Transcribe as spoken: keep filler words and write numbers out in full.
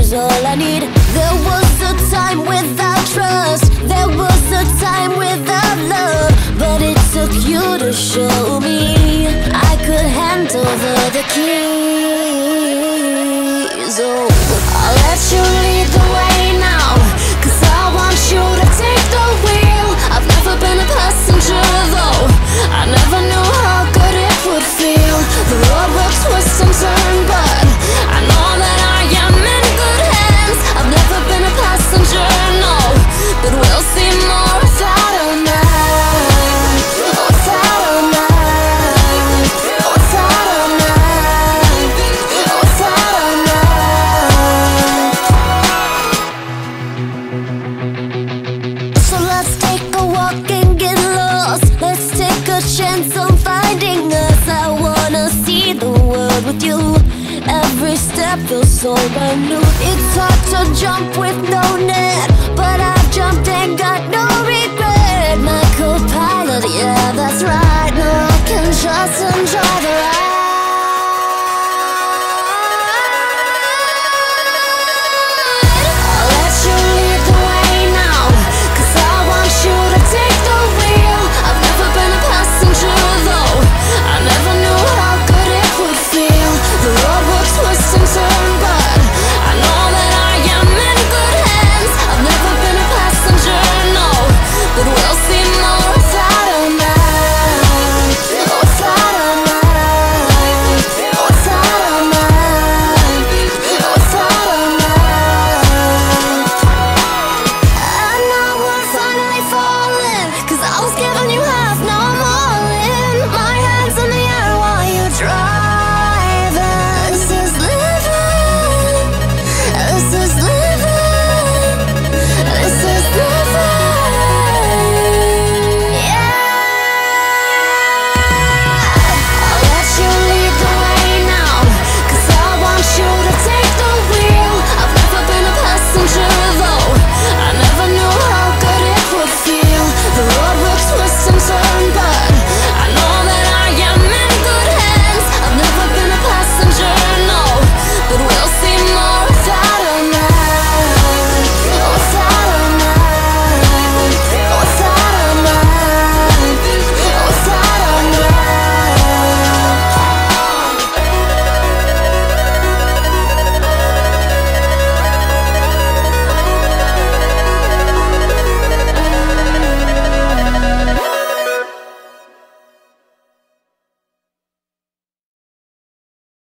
is all I need. There was a time without trust, there was a time without love, but it took you to show me I could hand over the keys. Oh, I'll let you lead the way now, 'cause I want you to take the wheel. I've never been a passenger though, I never knew how good it would feel. The road will twist and turn, but I know that I am in good hands. I've never been a passenger, no, but we'll see more without a man. Without a man. Without a man. Without a man. So let's take a walk and get lost. Let's take a chance on finding us. I wanna see the world with you. Every step feels so brand new. It's hard to jump with no net, but I've jumped and got no regret. My co-pilot, yeah, that's right. Now I can trust and